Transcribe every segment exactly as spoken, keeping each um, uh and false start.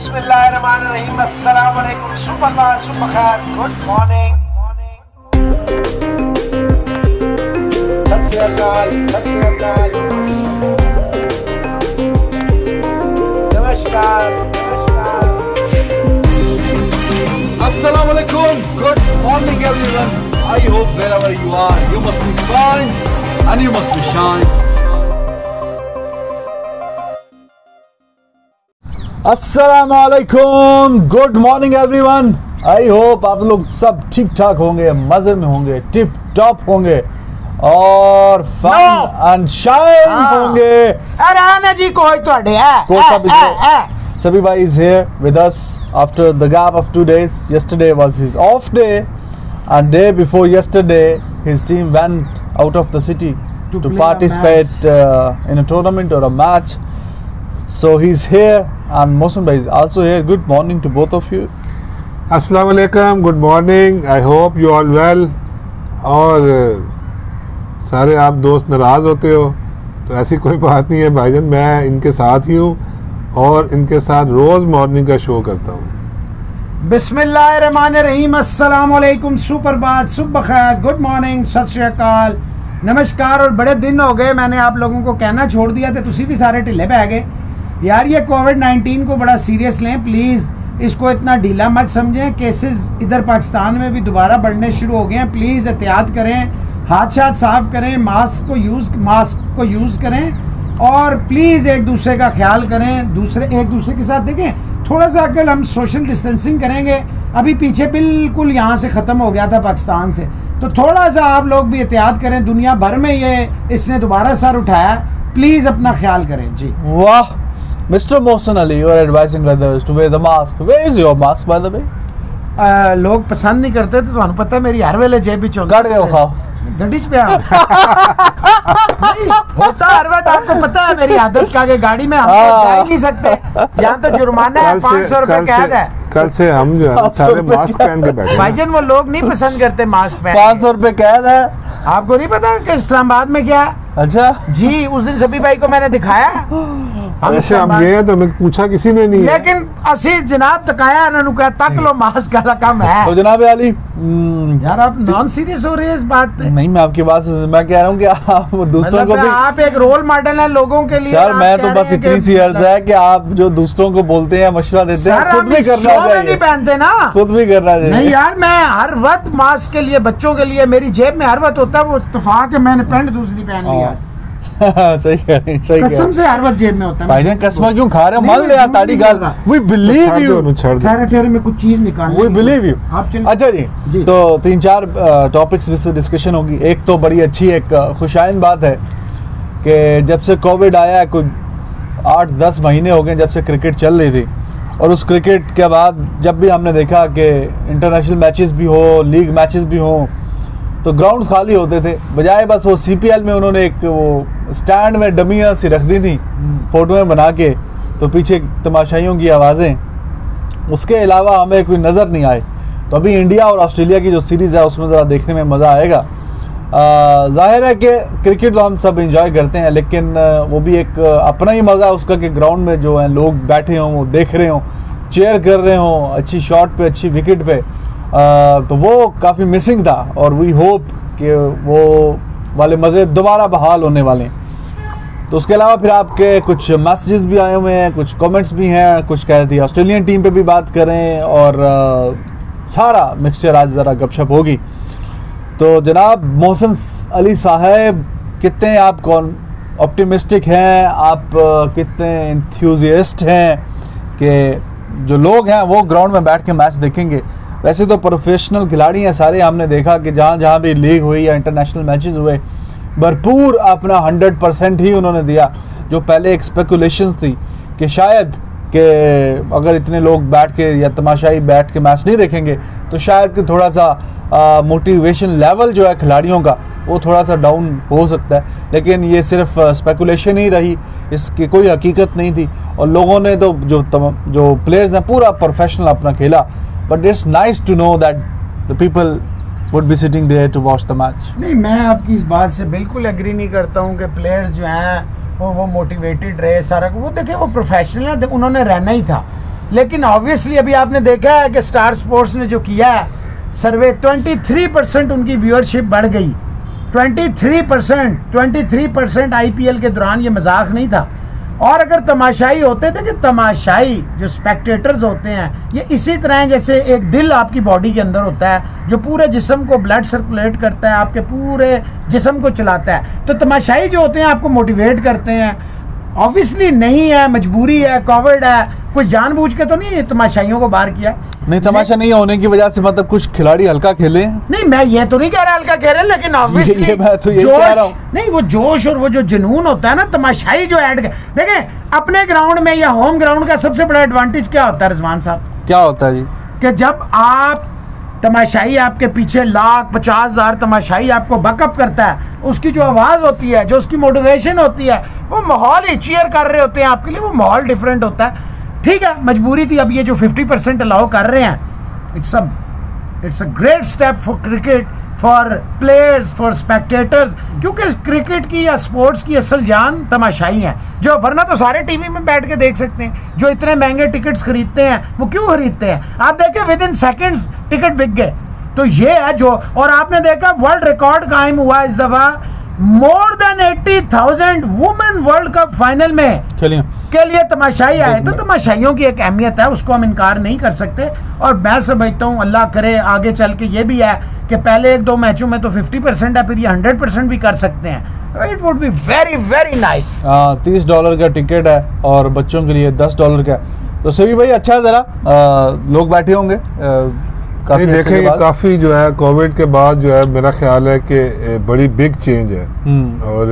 बिस्मिल्लाहिर्रहमानिर्रहीम, अस्सलाम वालेकुम, सुबह सुबह खैर, गुड मॉर्निंग, सत श्री अकाल, सत श्री अकाल, नमस्कार, नमस्कार, अस्सलाम वालेकुम, good morning everyone. I hope wherever you are, you must be fine and you must be shine. अस्सलाम वालेकुम, good morning everyone. I hope आप लोग सब ठीक ठाक होंगे, मजे में होंगे, टिप टॉप होंगे और फन एंड शाइन होंगे. अरे जी कोई तोड़े है Sabi bhai is here with us after the gap of two days. Yesterday was his off day, and day before yesterday, his team went out of the city to, to participate uh, in a tournament or a match. So he's here, and Mohsen bhai is also here. Good morning to both of you. Assalamu alaikum, good morning. I hope you all well. और सारे आप दोस्त नाराज़ होते हो तो ऐसी कोई बात नहीं है भाईजान, मैं इनके साथ ही हूँ और इनके साथ रोज़ मॉर्निंग का शो करता हूँ. बिस्मिल्लाहिर्रहमानिर्रहीम, अस्सलाम वालेकुम, सुप्रभात, सुबह खैर, गुड मॉर्निंग, सत श्री अकाल, नमस्कार. और बड़े दिन हो गए मैंने आप लोगों को कहना छोड़ दिया था, तुसी भी सारे ढिले पै गए यार. ये कोविड नाइन्टीन को बड़ा सीरियस लें प्लीज़, इसको इतना ढीला मत समझें. केसेस इधर पाकिस्तान में भी दोबारा बढ़ने शुरू हो गए हैं. प्लीज़ एहतियात करें, हाथ शाथ साफ करें, मास्क को यूज़ मास्क को यूज़ करें और प्लीज़ एक दूसरे का ख्याल करें. दूसरे एक दूसरे के साथ देखें, थोड़ा सा अगर हम सोशल डिस्टेंसिंग करेंगे, अभी पीछे बिल्कुल यहाँ से ख़त्म हो गया था पाकिस्तान से, तो थोड़ा सा आप लोग भी एहतियात करें. दुनिया भर में ये इसने दोबारा सर उठाया, प्लीज़ अपना ख्याल करें जी. वाह, Mister Mohsen Ali, you are advising others to wear the mask. Where is your mask, by the way? आ, लोग पसंद नहीं करते तो ਤੁਹਾਨੂੰ पता है मेरी हर वेले जेब भी चल काट के खाओ गड्डी च पे होता हर वक्त. आपको पता है मेरी आदत का कि गाड़ी में हम तो जा ही नहीं सकते, यहाँ तो जुर्माना है, पाँच सौ रुपए कैद है. कल से हम जो है सारे मास्क पहन के बैठे. भाईजान वो लोग नहीं पसंद करते मास्क पहन. पाँच सौ रुपए कैद है. आपको नहीं पता कि इस्लामाबाद में क्या? अच्छा जी, उस दिन सभी भाई को मैंने दिखाया. ऐसे हम गए हैं तो हमें पूछा किसी ने नहीं. लेकिन असी जनाब तकाया इन्होंने कहा तक लो मास्क वाला काम है. तो जनाब अली, यार आप नॉन सीरियस हो रहे हैं इस बात पे. नहीं, मैं आपकी बात से मैं कह रहा हूँ कि आप दूसरों को भी, आप एक रोल मॉडल हैं लोगों के लिए. सर मैं तो बस इतनी सी अर्ज है कि आप जो दूसरों को बोलते हैं, मशवरा देते हैं, खुद भी करना चाहिए. नहीं पहनते ना, खुद भी करना चाहिए. नहीं यार, मैं हर वक्त मास्क के लिए, बच्चों के लिए मेरी जेब में हर वक्त होता है. वो इत्तेफाक है मैंने पैंट दूसरी पहन लिया. सही कह रहे हैं, सही कसम से हर वक्त जेब में होता है. भाईजान कसमा क्यों खा रहे हो? मान ले ताड़ी गाल. We believe you. ठहरे ठहरे में कुछ चीज निकाल. We believe you. अच्छा जी, जी, तो तीन चार टॉपिक्स इस पे डिस्कशन होगी. एक तो बड़ी अच्छी एक खुशाइन बात है कि जब से कोविड आया है, कुछ आठ दस महीने हो गए जब से क्रिकेट चल रही थी, और उस क्रिकेट के बाद जब भी हमने देखा कि इंटरनेशनल मैचेस भी हो, लीग मैचेस भी हों, तो ग्राउंड्स खाली होते थे. बजाय बस वो सीपीएल में उन्होंने एक वो स्टैंड में डमियाँ सी रख दी थी फोटो में बना के, तो पीछे तमाशाइयों की आवाज़ें, उसके अलावा हमें कोई नज़र नहीं आए. तो अभी इंडिया और ऑस्ट्रेलिया की जो सीरीज़ है उसमें ज़रा देखने में मज़ा आएगा. जाहिर है कि क्रिकेट तो हम सब इंजॉय करते हैं, लेकिन वो भी एक अपना ही मज़ा है उसका कि ग्राउंड में जो है लोग बैठे हों, वो देख रहे हों, चेयर कर रहे हों, अच्छी शॉट पे, अच्छी विकेट पे. Uh, तो वो काफ़ी मिसिंग था और वी होप कि वो वाले मज़े दोबारा बहाल होने वाले हैं. तो उसके अलावा फिर आपके कुछ मैसेजेस भी आए हुए हैं, कुछ कमेंट्स भी हैं, कुछ कह रही थी ऑस्ट्रेलियन टीम पे भी बात करें, और uh, सारा मिक्सचर आज ज़रा गपशप होगी. तो जनाब मोहसन अली साहब, कितने आप कौन ऑप्टिमिस्टिक हैं, आप uh, कितने इंथ्यूजियस्ट हैं कि जो लोग हैं वो ग्राउंड में बैठ के मैच देखेंगे? वैसे तो प्रोफेशनल खिलाड़ी हैं सारे, हमने देखा कि जहाँ जहाँ भी लीग हुई या इंटरनेशनल मैचेस हुए, भरपूर अपना हंड्रेड परसेंट ही उन्होंने दिया. जो पहले एक स्पेकुलेशंस थी कि शायद कि अगर इतने लोग बैठ के या तमाशाई बैठ के मैच नहीं देखेंगे तो शायद कि थोड़ा सा मोटिवेशन लेवल जो है खिलाड़ियों का वो थोड़ा सा डाउन हो सकता है. लेकिन ये सिर्फ स्पेकुलेशन ही रही, इसकी कोई हकीकत नहीं थी. और लोगों ने तो जो जो प्लेयर्स हैं पूरा प्रोफेशनल अपना खेला. But it's nice to know that the people would be sitting there to watch the match. नहीं, मैं आपकी इस बात से बिल्कुल एग्री नहीं करता हूँ कि प्लेयर्स जो हैं वो वो मोटिवेटेड रहे सारा. वो देखिए वो प्रोफेशनल है, उन्होंने रहना ही था. लेकिन ऑब्वियसली अभी आपने देखा है कि स्टार स्पोर्ट्स ने जो किया है सर्वे, तेईस परसेंट उनकी व्यूअरशिप बढ़ गई। तेईस परसेंट तेईस परसेंट आईपीएल के दौरान, ये मजाक नहीं था। और अगर तमाशाई होते थे कि तमाशाई जो स्पेक्टेटर्स होते हैं ये इसी तरह हैं जैसे एक दिल आपकी बॉडी के अंदर होता है जो पूरे जिस्म को ब्लड सर्कुलेट करता है, आपके पूरे जिस्म को चलाता है। तो तमाशाई जो होते हैं आपको मोटिवेट करते हैं। ऑब्वियसली नहीं है, मजबूरी है, कोविड है, कोई जानबूझ के तो नहीं तमाशाइयों को बाहर किया। नहीं, तमाशा नहीं होने की वजह से मतलब कुछ खिलाड़ी हल्का खेले। नहीं, मैं ये तो नहीं कह रहा हल्का कह रहे, लेकिन ऑब्वियसली ये मैं तो यही कह रहा हूं। नहीं, वो जोश और वो जो जुनून होता है ना तमाशाई जो ऐड, देखें अपने ग्राउंड में या होम ग्राउंड का सबसे बड़ा एडवांटेज क्या होता है रिजवान साहब? क्या होता है जी? कि जब आप तमाशाई आपके पीछे लाख पचास हजार तमाशाई आपको बैकअप करता है, उसकी जो आवाज़ होती है, जो उसकी मोटिवेशन होती है, वो माहौल ही चीयर कर रहे होते हैं आपके लिए, वो माहौल डिफरेंट होता है। ठीक है, मजबूरी थी। अब ये जो फिफ्टी परसेंट अलाउ कर रहे हैं, it's a it's a great step for cricket, for players, for spectators, क्योंकि क्रिकेट की या स्पोर्ट्स की असल जान तमाशाई है, जो वरना तो सारे टीवी में बैठ के देख सकते हैं। जो इतने महंगे टिकट्स खरीदते हैं वो क्यों खरीदते हैं? आप देखें विद इन सेकेंड्स टिकट बिक गए। तो ये है जो, और आपने देखा वर्ल्ड रिकॉर्ड कायम हुआ इस दफा, मोर देन अस्सी हज़ार वुमेन वर्ल्ड कप फाइनल में खेलिए के लिए तमाशाई आए। तो तमाशाइयों की एक अहमियत है, उसको हम इनकार नहीं कर सकते। और मैं समझता हूँ अल्लाह करे आगे चल के ये भी है कि पहले एक दो मैचों में तो फिफ्टी परसेंट है, फिर ये हंड्रेड परसेंट भी कर सकते हैं। It would be very very nice. तीस डॉलर का टिकट है और बच्चों के लिए दस डॉलर का। तो सभी भाई अच्छा है, जरा लोग बैठे होंगे काफी। देखें ये काफ़ी जो है कोविड के बाद जो है मेरा ख्याल है कि बड़ी बिग चेंज है, और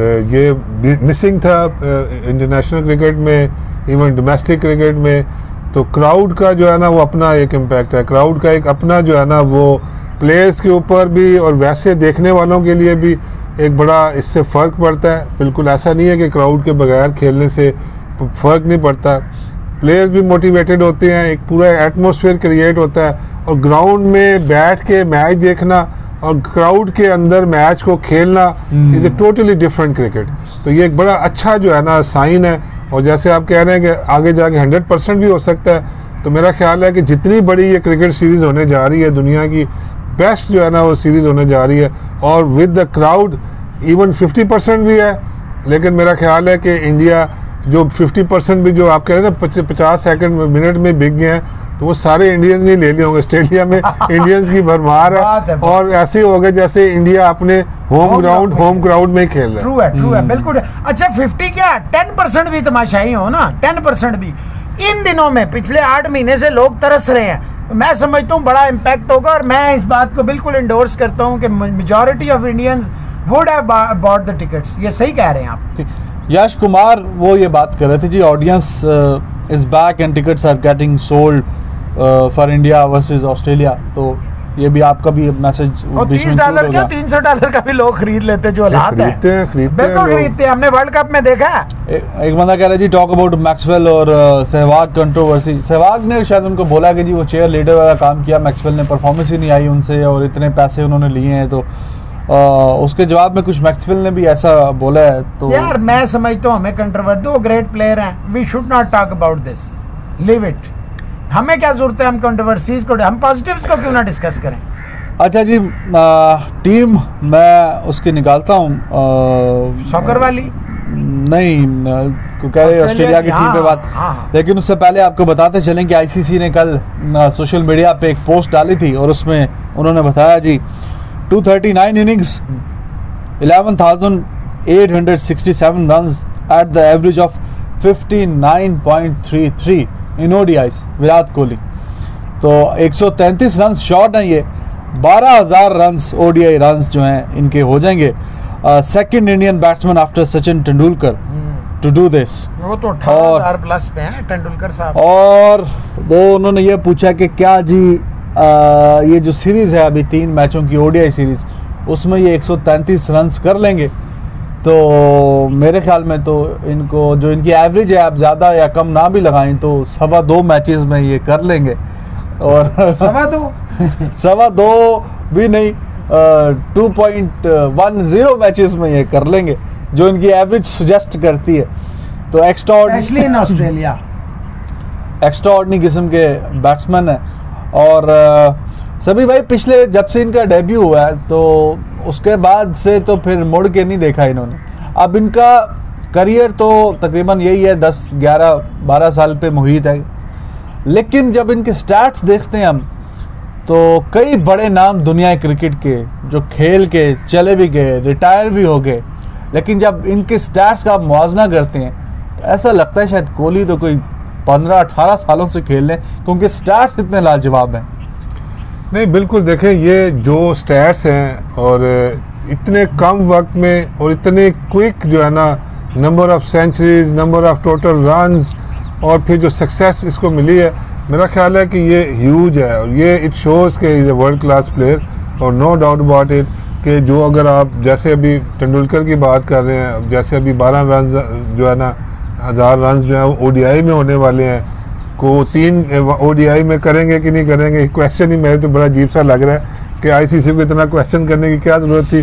ये मिसिंग था इंटरनेशनल क्रिकेट में, इवन डोमेस्टिक क्रिकेट में। तो क्राउड का जो है ना वो अपना एक इम्पैक्ट है, क्राउड का एक अपना जो है ना वो प्लेयर्स के ऊपर भी और वैसे देखने वालों के लिए भी एक बड़ा इससे फ़र्क पड़ता है। बिल्कुल ऐसा नहीं है कि क्राउड के बगैर खेलने से फ़र्क नहीं पड़ता। प्लेयर्स भी मोटिवेटेड होते हैं, एक पूरा एटमॉस्फेयर क्रिएट होता है, और ग्राउंड में बैठ के मैच देखना और क्राउड के अंदर मैच को खेलना is a totally different cricket. तो ये एक बड़ा अच्छा जो है ना साइन है। और जैसे आप कह रहे हैं कि आगे जाके हंड्रेड परसेंट भी हो सकता है, तो मेरा ख्याल है कि जितनी बड़ी ये क्रिकेट सीरीज़ होने जा रही है, दुनिया की बेस्ट जो है ना वो सीरीज़ होने जा रही है, और with the crowd even fifty percent भी है। लेकिन मेरा ख्याल है कि इंडिया जो फिफ्टी परसेंट भी जो आप कह रहे हैं ना पचास सेकंड मिनट में बिक गए हैं, तो वो सारे इंडियंस नहीं ले लिए होंगे। ऑस्ट्रेलिया में इंडियंस की भरमार है, है और ऐसे हो गए जैसे इंडिया अपने होम ग्राउंड होम क्राउड में खेल रहा है। ट्रू है, ट्रू है, बिल्कुल। अच्छा फिफ्टी क्या टेन परसेंट भी तमाशाई हो ना, टेन परसेंट भी इन दिनों में पिछले आठ महीने से लोग तरस रहे हैं। मैं समझता हूँ बड़ा इम्पैक्ट होगा, और मैं इस बात को बिल्कुल इंडोर्स करता हूँ कि majority of Indians would have bought the tickets. ये सही कह रहे हैं आप। यश कुमार वो ये बात कर रहे थे जी, audience is back and tickets are getting sold for India versus Australia. तो ये भी आपका भी मैसेज, तीस डॉलर क्या तीन सौ डॉलर का भी लोग खरीद लेते हैं, जो हालात है बिल्कुल खरीदते हैं। हमने वर्ल्ड कप में देखा है। ए, एक बंदा कह रहा है जी टॉक अबाउट मैक्सवेल और सहवाग कंट्रोवर्सी। सहवाग ने शायद उनको बोला कि जी वो चेयर लीडर वाला काम किया, मैक्सवेल ने परफॉर्मेंस ही नहीं आई उनसे और इतने पैसे उन्होंने लिए हैं। तो आ, उसके जवाब में कुछ मैक्सवेल ने भी ऐसा बोला है। तो यार मैं समझता हूँ हमें कंट्रोवर्सी, दो ग्रेट प्लेयर हैं, we should not talk about this, leave it. हमें क्या जरूरत है हम कंट्रोवर्सीज को, हम पॉजिटिव्स को क्यों ना डिस्कस करें। अच्छा जी, आ, टीम मैं उसकी निकालता हूँ सॉकर वाली नहीं, को कह रहे ऑस्ट्रेलिया की टीम पे बात। हाँ। लेकिन उससे पहले आपको बताते चलें कि आईसीसी ने कल सोशल मीडिया पे एक पोस्ट डाली थी, और उसमें उन्होंने बताया जी two thirty nine innings, eleven thousand eight hundred sixty seven runs at the average of fifty nine point three three in ODIs, Virat Kohli. तो एक सौ तैंतीस रन शॉट हैं ये, बारह हज़ार रन्स ओडीआई रन्स जो हैं इनके हो जाएंगे। Second Indian batsman after Sachin Tendulkar to do this. वो तो अठारह हज़ार प्लस पे हैं तेंदुलकर साहब। और वो उन्होंने ये पूछा कि क्या जी आ, ये जो सीरीज़ है अभी तीन मैचों की ओडीआई सीरीज़, उसमें ये एक सौ तैंतीस रन्स कर लेंगे। तो मेरे ख्याल में तो इनको जो इनकी एवरेज है, आप ज़्यादा या कम ना भी लगाएं तो सवा दो मैचेस में ये कर लेंगे। और सवा दो सवा दो भी नहीं, two point one zero matches में ये कर लेंगे, जो इनकी एवरेज सुजेस्ट करती है। तो extra in Australia extraordinary किस्म के बैट्समैन हैं। और सभी भाई पिछले जब से इनका डेब्यू हुआ है तो उसके बाद से तो फिर मुड़ के नहीं देखा इन्होंने। अब इनका करियर तो तकरीबन यही है, दस ग्यारह बारह साल पे मुहित है, लेकिन जब इनके स्टैट्स देखते हैं हम तो कई बड़े नाम दुनिया क्रिकेट के जो खेल के चले भी गए, रिटायर भी हो गए, लेकिन जब इनके स्टैट्स का आप मुआवजा करते हैं तो ऐसा लगता है शायद कोहली तो कोई पंद्रह अठारह सालों से खेल रहे हैं, क्योंकि स्टैट्स कितने लाजवाब हैं। नहीं बिल्कुल, देखें ये जो स्टैट्स हैं और इतने कम वक्त में और इतने क्विक जो है ना, number of centuries, number of total runs, और फिर जो सक्सेस इसको मिली है, मेरा ख्याल है कि ये ह्यूज है और ये इट शोज़ के is a world class player. और नो डाउट अबाउट इट कि जो अगर आप जैसे अभी तेंदुलकर की बात कर रहे हैं, जैसे अभी बारह रन जो है ना, हज़ार रन जो है वो ओडीआई में होने वाले हैं, को तीन ओडीआई में करेंगे कि नहीं करेंगे, क्वेश्चन ही मेरे तो बड़ा अजीब सा लग रहा है कि आईसीसी को इतना क्वेश्चन करने की क्या ज़रूरत थी।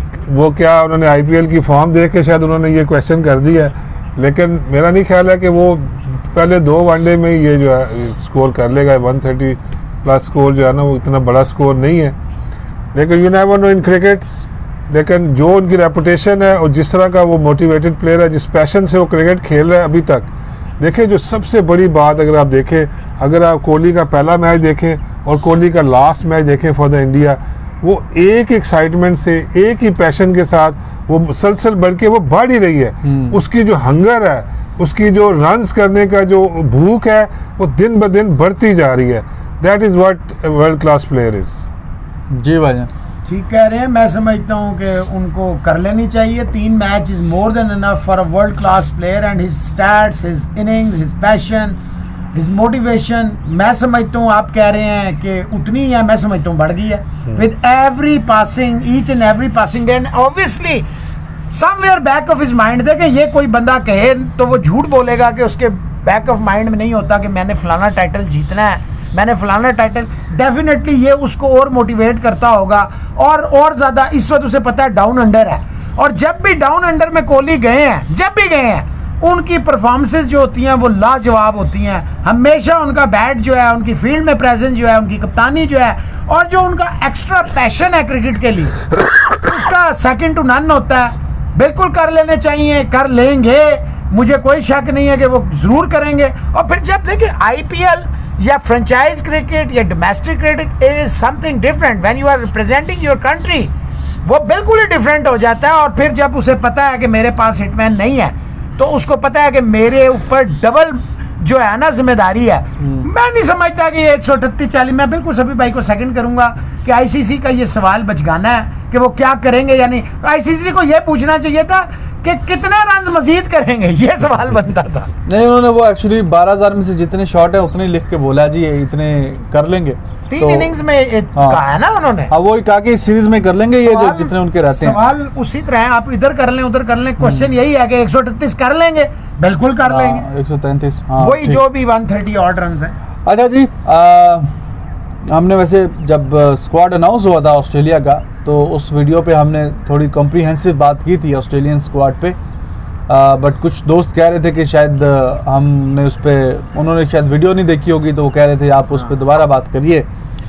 वो क्या उन्होंने आईपीएल की फॉर्म देख के शायद उन्होंने ये क्वेश्चन कर दिया है, लेकिन मेरा नहीं ख्याल है कि वो पहले दो वनडे में ही ये जो है स्कोर कर लेगा। वन थर्टी प्लस स्कोर जो है ना वो इतना बड़ा स्कोर नहीं है, लेकिन you never know in cricket. लेकिन जो उनकी रेपुटेशन है और जिस तरह का वो मोटिवेटेड प्लेयर है, जिस पैशन से वो क्रिकेट खेल रहा है अभी तक, देखें जो सबसे बड़ी बात अगर आप देखें, अगर आप कोहली का पहला मैच देखें और कोहली का लास्ट मैच देखें फॉर द इंडिया, वो एक एक्साइटमेंट से, एक ही पैशन के साथ वो मुसलसल बढ़ के वो बढ़ ही रही है। उसकी जो हंगर है, उसकी जो रन्स करने का जो भूख है, वो दिन ब दिन बढ़ती जा रही है। That is what world class player is. जी भाई ठीक कह रहे हैं। मैं समझता हूँ कि उनको कर लेनी चाहिए। तीन match is more than enough for a world class player and his stats, his innings, his passion, his motivation. मैं समझता हूँ, आप कह रहे हैं कि उतनी है, मैं समझता हूँ बढ़ गई है with every passing, each and every passing day. And obviously somewhere back of his mind, देखें ये कोई बंदा कहे तो वो झूठ बोलेगा कि उसके बैक ऑफ माइंड में नहीं होता कि मैंने फलाना टाइटल जीतना है, मैंने फलाना टाइटल। डेफिनेटली ये उसको और मोटिवेट करता होगा और और ज़्यादा। इस वक्त उसे पता है डाउन अंडर है, और जब भी डाउन अंडर में कोहली गए हैं, जब भी गए हैं, उनकी परफॉर्मेंसेस जो होती हैं वो लाजवाब होती हैं। हमेशा उनका बैट जो है, उनकी फील्ड में प्रेजेंस जो है, उनकी कप्तानी जो है, और जो उनका एक्स्ट्रा पैशन है क्रिकेट के लिए, उसका सेकंड टू नन होता है। बिल्कुल कर लेने चाहिए, कर लेंगे, मुझे कोई शक नहीं है कि वो ज़रूर करेंगे। और फिर जब देखिए आईपीएल या फ्रेंचाइज क्रिकेट या domestic cricket is something different when you are representing your country, वो बिल्कुल ही डिफरेंट हो जाता है। और फिर जब उसे पता है कि मेरे पास हिटमैन नहीं है, तो उसको पता है कि मेरे ऊपर डबल जो है ना जिम्मेदारी है। मैं नहीं समझता कि ये एक सौ अठतीस चालीस, मैं बिल्कुल सभी भाई को सेकंड करूंगा कि आईसीसी का ये सवाल बचगाना है कि वो क्या करेंगे या नहीं। आईसीसी को ये पूछना चाहिए था कि कितने रन मजीद करेंगे, ये सवाल बनता था। नहीं, उन्होंने वो एक्चुअली बारह हजार में से जितने शॉट है उतने लिख के बोला जी ये इतने कर लेंगे। तीन तो, इनिंग्स में हाँ, कहा है ना उन्होंने। हाँ, वो कहा कि इस सीरीज में कर लेंगे ये जो जितने उनके रहते हैं। सवाल उसी तरह है, आप इधर कर लें उधर कर लें, क्वेश्चन यही है कि एक सौ अड़तीस कर लेंगे, बिल्कुल कर हाँ, लेंगे। एक सौ तैंतीस वही जो भी एक सौ तीस ऑड रन है। अच्छा जी, आ, हमने वैसे जब स्क्वाड अनाउंस हुआ था ऑस्ट्रेलिया का, तो उस वीडियो पे हमने थोड़ी कॉम्प्रिहेंसिव बात की थी ऑस्ट्रेलियन स्क्वाड पे, बट कुछ दोस्त कह रहे थे कि शायद हमने उस पर, उन्होंने शायद वीडियो नहीं देखी होगी, तो वो कह रहे थे आप उस पर दोबारा बात करिए।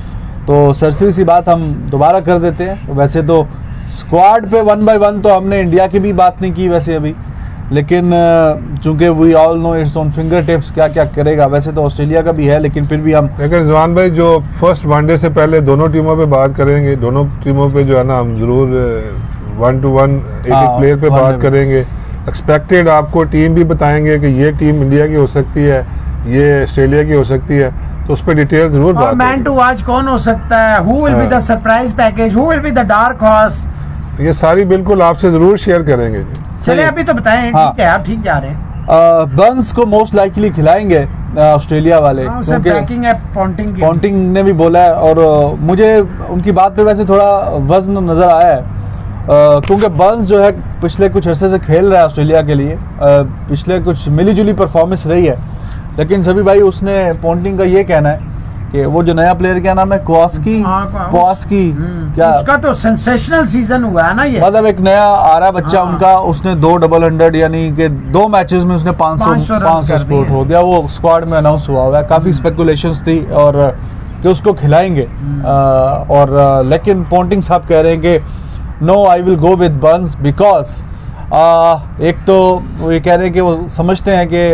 तो सरसरी सी बात हम दोबारा कर देते हैं। वैसे तो स्क्वाड पे वन बाय वन तो हमने इंडिया की भी बात नहीं की वैसे अभी, लेकिन चूंकि we all know it's on fingertips क्या क्या करेगा। वैसे तो ऑस्ट्रेलिया का भी है, लेकिन फिर भी हम, लेकिन जवान भाई जो फर्स्ट वनडे से पहले दोनों टीमों पे बात करेंगे, दोनों टीमों पे जो है ना हम जरूर वन टू वन एक एक प्लेयर पे बात करेंगे। एक्सपेक्टेड आपको टीम भी बताएंगे कि ये टीम इंडिया की हो सकती है, ये ऑस्ट्रेलिया की हो सकती है, तो उस पर डिटेल जरूर बात। मैन टू वॉच कौन हो सकता है, who will be the surprise package, who will be the dark horse, ये सारी बिल्कुल आपसे जरूर शेयर करेंगे। चलिए अभी तो बताएं। हाँ। ठीक है, आप ठीक जा रहे हैं। बर्न्स को मोस्ट लाइकली खिलाएंगे ऑस्ट्रेलिया वाले, पैकिंग है पॉन्टिंग की। पॉन्टिंग ने भी बोला है, और मुझे उनकी बात पे वैसे थोड़ा वजन नज़र आया है, क्योंकि बर्न्स जो है पिछले कुछ अरसे से खेल रहा है ऑस्ट्रेलिया के लिए, पिछले कुछ मिली जुली परफॉर्मेंस रही है, लेकिन सभी भाई उसने पॉन्टिंग का ये कहना है कि वो जो नया प्लेयर क्या नाम है, क्वास्की हाँ, क्वास्की हम्म, क्या, उसका तो सेंसेशनल सीजन हुआ है ना ये। मतलब एक नया आ रहा बच्चा हाँ। उनका, उसने दो डबल हंड्रेड यानी कि दो मैचेस में उसने पाँच सौ पाँच सौ पाँच सौ कर स्कोर दिए। हो दिया। वो स्क्वाड में अनाउंस हुआ हुआ है। काफ़ी स्पेकुलेशंस थी और कि उसको खिलाएंगे आ, और आ, लेकिन पोंटिंग साहब कह रहे हैं कि no I will go with Burns because एक तो वो ये कह रहे हैं कि वो समझते हैं कि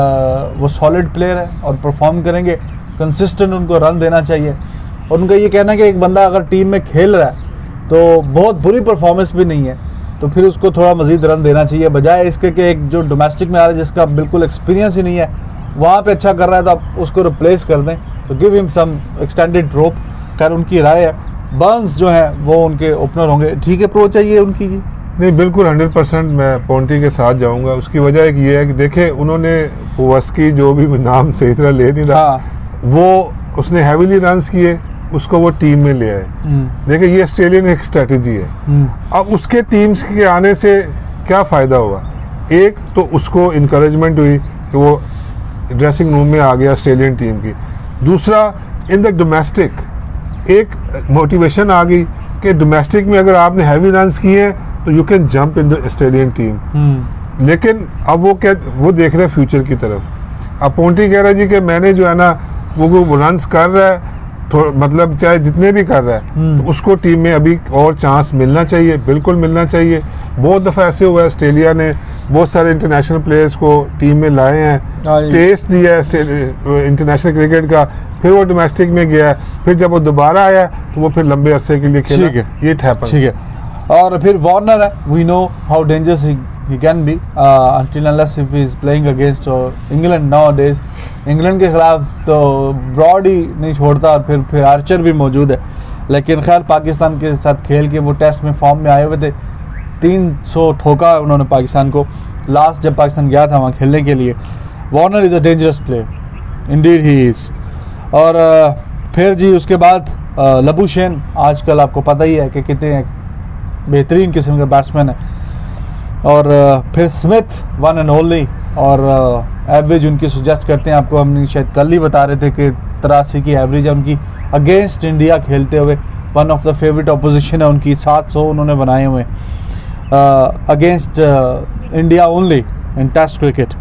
आ, वो सॉलिड प्लेयर है और परफॉर्म करेंगे, कंसिस्टेंट उनको रन देना चाहिए। और उनका ये कहना है कि एक बंदा अगर टीम में खेल रहा है तो बहुत बुरी परफॉर्मेंस भी नहीं है तो फिर उसको थोड़ा मजीद रन देना चाहिए, बजाय इसके कि एक जो डोमेस्टिक में आ रहा है जिसका बिल्कुल एक्सपीरियंस ही नहीं है वहाँ पे अच्छा कर रहा है तो आप उसको रिप्लेस कर दें, तो give him some extended rope. खैर उनकी राय है। बर्न्स जो है वो उनके ओपनर होंगे। ठीक अप्रोच है ये उनकी जी? नहीं, बिल्कुल हंड्रेड परसेंट मैं पोंटी के साथ जाऊंगा। उसकी वजह एक ये है कि देखे उन्होंने पोवस्की जो भी नाम सही तरह ले नहीं रहा, हाँ। वो उसने हैवीली रन्स किए, उसको वो टीम में ले आए। देखिए ये ऑस्ट्रेलियन एक स्ट्रेटजी है। अब उसके टीम्स के आने से क्या फ़ायदा हुआ? एक तो उसको इनकरेजमेंट हुई कि वो ड्रेसिंग रूम में आ गया ऑस्ट्रेलियन टीम की। दूसरा, इन द डोमेस्टिक एक मोटिवेशन आ गई कि डोमेस्टिक में अगर आपने हैवी रन्स किए हैं तो you can jump in the Australian team. लेकिन अब वो क्या, वो देख रहे हैं फ्यूचर की तरफ। अब पोंटी कह रहा है जी कि मैंने जो है ना वो वो रन्स कर रहा है, थोड़ा मतलब चाहे जितने भी कर रहा है तो उसको टीम में अभी और चांस मिलना चाहिए, बिल्कुल मिलना चाहिए। बहुत दफ़ा ऐसे हुआ है ऑस्ट्रेलिया ने बहुत सारे इंटरनेशनल प्लेयर्स को टीम में लाए हैं, टेस्ट दिया है इंटरनेशनल क्रिकेट का, फिर वो डोमेस्टिक में गया, फिर जब वो दोबारा आया तो वो फिर लंबे अरसे के लिए खेला। ठीक है, ये हैपेंस। ठीक है। और फिर वार्नर है, we know how dangerous he can be uh, until unless if he is playing against uh, England nowadays। England के खिलाफ तो ब्रॉड ही नहीं छोड़ता और फिर फिर आर्चर भी मौजूद है। लेकिन खैर पाकिस्तान के साथ खेल के वो टेस्ट में फॉर्म में आए हुए थे, तीन सौ ठोका उन्होंने पाकिस्तान को लास्ट जब पाकिस्तान गया था वहाँ खेलने के लिए। Warner is a dangerous player, indeed he is. और uh, फिर जी उसके बाद uh, लबूशेन आजकल आपको पता ही है कि कितने बेहतरीन किस्म के बैट्समैन है। और फिर स्मिथ वन एंड ओनली, और एवरेज उनकी सुजेस्ट करते हैं आपको, हम शायद कल ही बता रहे थे कि तिरासी की एवरेज है उनकी अगेंस्ट इंडिया खेलते हुए। One of the favourite opposition है उनकी, सात सौ उन्होंने बनाए हुए against India only in test cricket.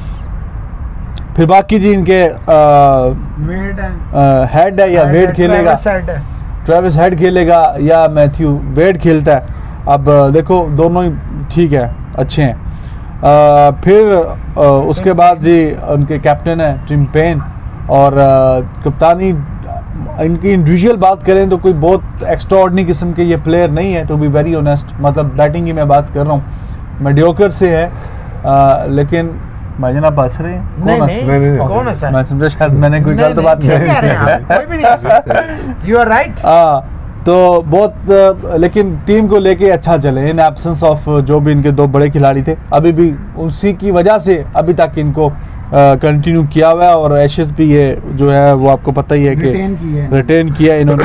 फिर बाकी जी इनके वेड है, हेड है या वेड खेलेगा, ट्रेविस हेड खेलेगा या मैथ्यू वेड खेलता है। अब देखो दोनों ही ठीक है, अच्छे हैं। आ, फिर आ, उसके बाद जी उनके कैप्टन है टिम पेन, और आ, कप्तानी इनकी इंडिविजुअल बात करें तो कोई बहुत एक्स्ट्राऑर्डिनरी किस्म के ये प्लेयर नहीं है, टू बी वेरी ऑनेस्ट। मतलब बैटिंग की मैं बात कर रहा हूँ, मेडियोकर से है। आ, लेकिन भाईजान आप हंस रहे हैं? नहीं नहीं, नहीं, नहीं, कौन है सर? मैं समझा शायद मैंने कोई गलत बात नहीं, नहीं, कह रहे हैं आप, कोई भी नहीं। You are right. तो बहुत, लेकिन टीम को लेके अच्छा चले इन एब्सेंस ऑफ जो भी इनके दो बड़े खिलाड़ी थे, अभी भी उसी की वजह से अभी तक इनको कंटिन्यू किया हुआ है। और एशेस भी ये जो है वो आपको पता ही है कि रिटेन किया इन्होंने।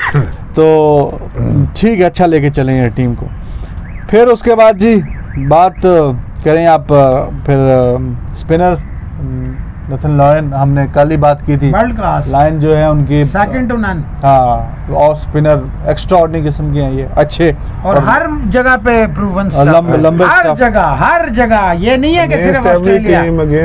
तो ठीक है, अच्छा लेके चले हैं टीम को। फिर उसके बाद जी बात करें आप फिर स्पिनर नथन लायन, हमने कल ही बात की थी, वर्ल्ड क्लास लायन जो है उनकी सेकंड टू नन। हाँ, और स्पिनर एक्स्ट्राऑर्डिनरी किस्म के हैं ये, अच्छे और, और हर जगह पे प्रूवन स्टफ, लंबे लंबे हर जगह हर जगह। ये नहीं है कि सिर्फ ऑस्ट्रेलिया,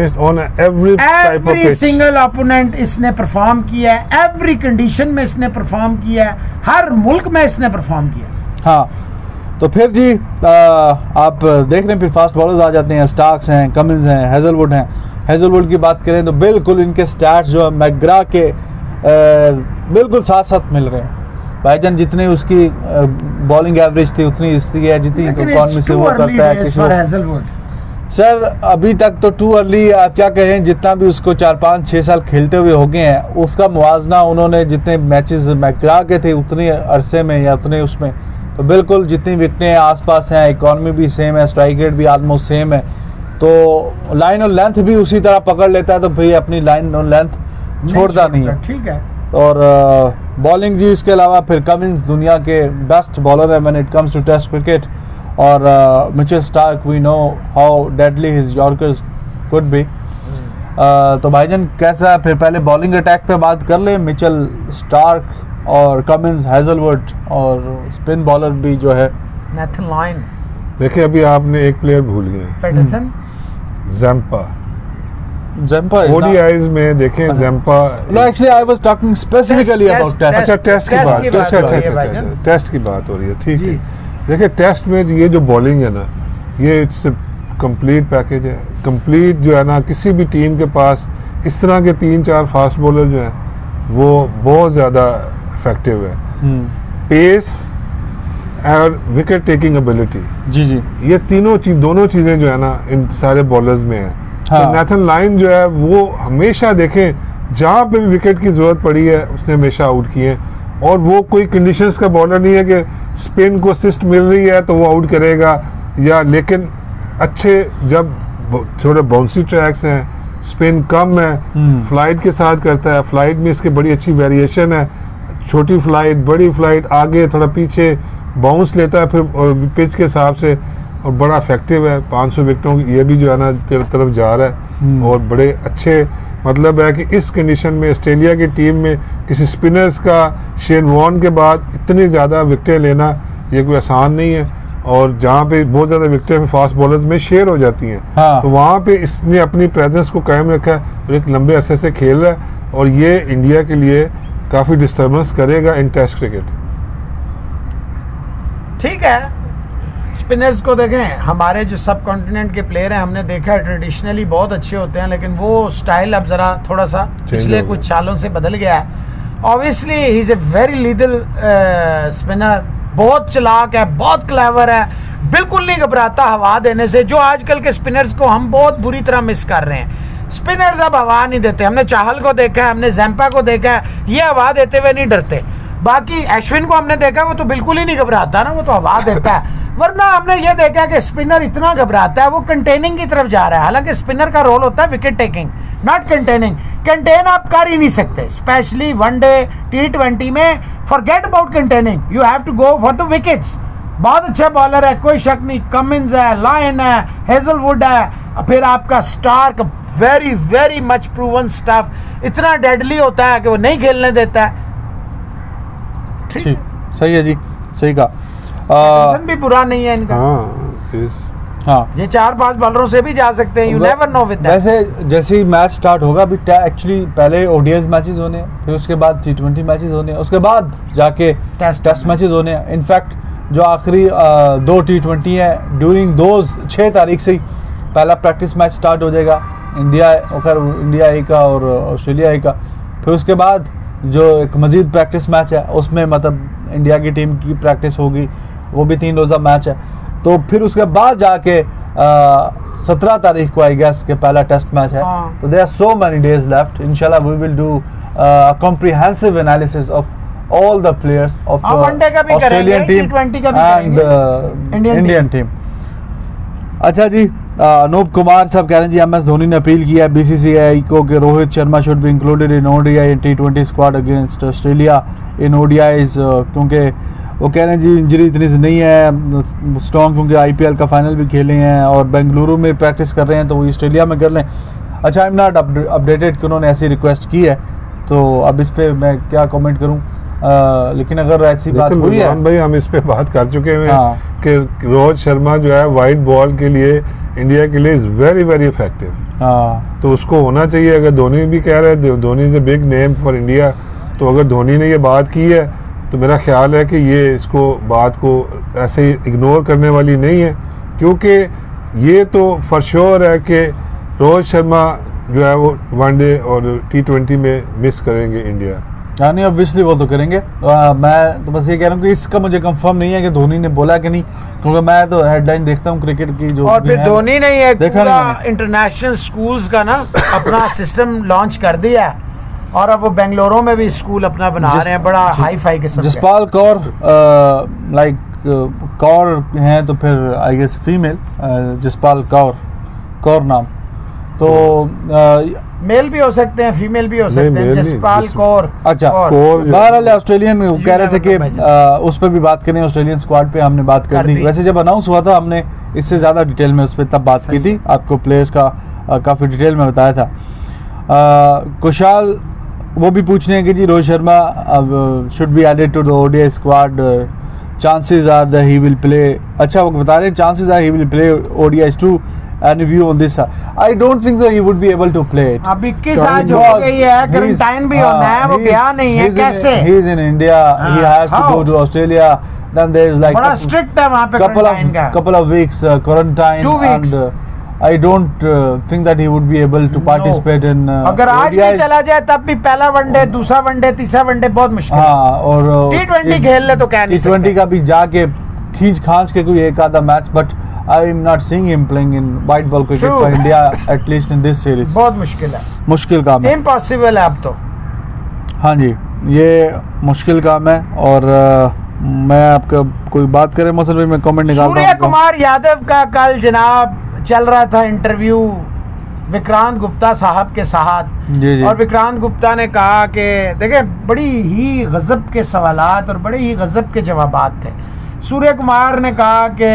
एवरी सिंगल ओपोनेंट इसने परफॉर्म किया है, एवरी कंडीशन में इसने परफॉर्म किया है, हर मुल्क में इसने परफॉर्म किया। हाँ, तो फिर जी आ, आप देख रहे हैं फिर फास्ट बॉलर्स आ जाते हैं, स्टार्क्स हैं, कमिंस हैं, हेजलवुड हैं। हेजलवुड की बात करें तो बिल्कुल इनके स्टैट्स जो है मैकग्रा के बिल्कुल साथ साथ मिल रहे हैं भाईजान। जितनी उसकी बॉलिंग एवरेज थी उतनी इसकी है जितनी इकोनॉमी से वो करता है। सर अभी तक तो टू अर्ली, आप क्या कहें, जितना भी उसको चार पाँच छः साल खेलते हुए हो गए हैं उसका मुआवजना उन्होंने जितने मैचेस मैकग्रा के थे उतने अरसे में या उतने उसमें, तो बिल्कुल जितनी विकटें आसपास हैं, इकॉनमी भी सेम है, स्ट्राइक रेट भी ऑलमोस्ट सेम है, तो लाइन और लेंथ भी उसी तरह पकड़ लेता है, तो भाई अपनी लाइन और लेंथ छोड़ता नहीं है। ठीक है। और बॉलिंग जी इसके अलावा फिर कमिंस दुनिया के बेस्ट बॉलर है when it comes to test cricket. और Mitchell Starc, we know how deadly his yorkers could be. आ, तो भाईजान कैसा है? फिर पहले बॉलिंग अटैक पे बात कर ले। मिचेल स्टार्क और कमिंस, हैजलवुड और स्पिन बॉलर भी जो है नेथन लायन। देखिए अभी आपने एक प्लेयर भूल गए, पैटरसन, ज़ैम्पा। ज़ैम्पा ओडीआईज में देखें Zampa. No actually I was talking specifically about test. अच्छा टेस्ट की टेस्ट बात, की अच्छा बात अच्छा हो रही है अच्छा भाईजान। अच्छा, टेस्ट की बात हो रही है, ठीक जी। है। देखिए टेस्ट में ये जो बॉलिंग है ना, ये इट्स कंप्लीट पैकेज है। कंप्लीट जो है ना, किसी भी टीम के पास इस तरह के तीन चार फास्ट बॉलर जो हैं वो बहुत ज़्यादा इफेक्टिव है। पेस और विकेट टेकिंग एबिलिटी, जी जी, ये तीनों चीज दोनों चीज़ें जो है ना इन सारे बॉलर्स में है। हाँ। तो नेथन लायन जो है वो हमेशा देखें जहाँ पे भी विकेट की ज़रूरत पड़ी है उसने हमेशा आउट किए हैं। और वो कोई कंडीशंस का बॉलर नहीं है कि स्पिन को असिस्ट मिल रही है तो वो आउट करेगा, या लेकिन अच्छे जब थोड़े बाउंसी ट्रैक्स हैं, स्पिन कम है, फ्लाइट के साथ करता है। फ्लाइट में इसकी बड़ी अच्छी वेरिएशन है, छोटी फ्लाइट, बड़ी फ्लाइट, आगे थोड़ा पीछे बाउंस लेता है फिर पिच के हिसाब से, और बड़ा इफेक्टिव है। पाँच सौ विकेटों ये भी जो है ना तेरे तरफ जा रहा है, और बड़े अच्छे मतलब है कि इस कंडीशन में ऑस्ट्रेलिया की टीम में किसी स्पिनर्स का शेन वॉर्न के बाद इतनी ज़्यादा विकेटें लेना ये कोई आसान नहीं है। और जहाँ पे बहुत ज़्यादा विकेटें फास्ट बॉलर्स में शेयर हो जाती हैं, हाँ। तो वहाँ पे इसने अपनी प्रेजेंस को कायम रखा है और एक लंबे अरसे से खेल रहा है, और ये इंडिया के लिए काफ़ी डिस्टर्बेंस करेगा इन टेस्ट क्रिकेट। ठीक है, स्पिनर्स को देखें, हमारे जो सब कॉन्टिनेंट के प्लेयर हैं हमने देखा है ट्रेडिशनली बहुत अच्छे होते हैं, लेकिन वो स्टाइल अब ज़रा थोड़ा सा पिछले हो कुछ सालों से बदल गया है। Obviously he is a very lethal spinner, बहुत चालाक है, बहुत क्लेवर है, बिल्कुल नहीं घबराता हवा देने से, जो आजकल के स्पिनर्स को हम बहुत बुरी तरह मिस कर रहे हैं। स्पिनर्स अब हवा नहीं देते। हमने चाहल को देखा है, हमने ज़ैम्पा को देखा है, ये हवा देते हुए नहीं डरते। बाकी अश्विन को हमने देखा, वो तो बिल्कुल ही नहीं घबराता ना, वो तो हवा देता है। वरना हमने ये देखा कि स्पिनर इतना घबराता है, वो कंटेनिंग की तरफ जा रहा है। हालांकि स्पिनर का रोल होता है wicket taking, not containing. Contain आप कर ही नहीं सकते, स्पेशली वनडे टी ट्वेंटी में। Forget about containing, you have to go for the wickets. बहुत अच्छा बॉलर है, कोई शक नहीं। कमिंस है, लायन है, हेजलवुड है, फिर आपका Starc, very very much proven stuff. इतना डेडली होता है कि वो नहीं खेलने देता है। ठीक, सही है जी, सही कहा। पैटरसन भी बुरा नहीं है इनका। हाँ, इस हाँ, ये चार पांच बॉलरों से भी जा सकते हैं, you never know with that. वैसे जैसे ही मैच स्टार्ट होगा, अभी एक्चुअली पहले ओडीआईज मैचेस होने हैं, फिर उसके बाद टी ट्वेंटी मैचेस होने हैं, उसके बाद जाके टेस्ट टेस्ट मैचेस होने हैं। इनफैक्ट जो आखिरी दो टी ट्वेंटी है, ड्यूरिंग दोज छः तारीख से ही पहला प्रैक्टिस मैच स्टार्ट हो जाएगा, इंडिया और इंडिया ए का और ऑस्ट्रेलिया ए का। फिर उसके बाद जो एक मजीद प्रैक्टिस मैच है, उसमें मतलब इंडिया की टीम की प्रैक्टिस होगी, वो भी तीन रोज़ा मैच है। तो फिर उसके बाद जाके सत्रह तारीख को आई गेस के पहला टेस्ट मैच है। हाँ। तो there are so many days left. इंशाल्लाह we will do comprehensive analysis of all the players of one day का भी करेंगे, टी ट्वेंटी का भी एंड करेंगे, इंडियन टीम। अच्छा जी, अनूप कुमार साहब कह रहे हैं जी, एम एस धोनी ने अपील किया है बीसीसीआई को कि Rohit Sharma should be included in ODI and T twenty squad against Australia in ODIs, क्योंकि वो कह रहे हैं जी इंजरी इतनी से नहीं है स्ट्रॉन्ग, क्योंकि आईपीएल का फाइनल भी खेले हैं और बेंगलुरु में प्रैक्टिस कर रहे हैं, तो वो ऑस्ट्रेलिया में कर लें। अच्छा, आई एम नॉट अपडेटेड कि उन्होंने ऐसी रिक्वेस्ट की है, तो अब इस पर मैं क्या कमेंट करूं, आ, लेकिन अगर ऐसी बात हुई है भाई, हम इस पे बात कर चुके हैं हाँ। कि रोहित शर्मा जो है वाइट बॉल के लिए इंडिया के लिए इज वेरी वेरी इफेक्टिव, हाँ, तो उसको होना चाहिए। अगर धोनी भी कह रहे हैं, Dhoni is a big name for India, तो अगर धोनी ने ये बात की है तो मेरा ख्याल है कि ये इसको बात को ऐसे इग्नोर करने वाली नहीं है, क्योंकि ये तो फॉर श्योर है कि रोहित शर्मा जो है वो वनडे और टी ट्वेंटी में मिस करेंगे इंडिया। यानी ऑब्वियसली वो तो करेंगे। आ, मैं तो बस ये कह रहा हूँ कि इसका मुझे कंफर्म नहीं है कि धोनी ने बोला कि नहीं, क्योंकि मैं तो हेडलाइन देखता हूँ क्रिकेट की जो और फिर धोनी ने ये पूरा नहीं इंटरनेशनल स्कूल्स का ना अपना सिस्टम लॉन्च कर दिया है, और अब वो बेंगलुरु में भी स्कूल अपना बना रहे हैं, बड़ा हाई फाई किस्म का। जसपाल कौर लाइक कौर हैं, तो फिर I guess female Jaspal Kaur Kaur नाम, तो मेल भी हो सकते हैं, फीमेल भी हो सकते हैं। जसपाल कौर, अच्छा, बहरहाल ऑस्ट्रेलियन कह रहे थे कि उस पर भी बात करें, ऑस्ट्रेलियन स्क्वाड पे हमने बात कर दी। वैसे जब अनाउंस हुआ था हमने इससे ज़्यादा डिटेल में उस पर तब बात की थी, आपको प्लेयर्स का काफ़ी डिटेल में बताया था। कुशाल वो भी पूछ रहे हैं कि जी Rohit Sharma should be added to the ODI squad, chances are that he will play. अच्छा वो बता रहे हैं chances are he will play ODIs too, any view on this? I don't think that he would be able to play it. अब इक्कीस आज हो गई है, क्वारंटाइन भी होना है, वो गया नहीं है, कैसे? He is in India, he has to go to Australia, then there is like बड़ा स्ट्रिक्ट है वहां पे क्वारंटाइन का, couple of weeks uh, quarantine, Two weeks. and uh, I don't uh, think that he would be able to participate in uh, अगर आज भी चला जाए तब भी पहला वनडे, दूसरा वनडे, तीसरा वनडे बहुत मुश्किल है। हाँ, और टी ट्वेंटी खेल ले तो क्या नहीं टी ट्वेंटी का भी जाके खींच खांच के कोई एक आधा match, but I am not seeing him playing in white ball cricket for India at least in this series. बहुत मुश्किल है, मुश्किल काम है, इम्पॉसिबल है अब तो। हाँ जी, ये मुश्किल काम है। और uh, मैं आपका कोई बात करें मौसम में कमेंट निकालता हूं। सूर्य कुमार यादव का कल जनाब चल रहा था इंटरव्यू विक्रांत गुप्ता साहब के साथ, जी जी। और विक्रांत गुप्ता ने कहा कि देखिए बड़ी ही गजब के सवालात और बड़े ही गजब के जवाबात थे। सूर्य कुमार ने कहा कि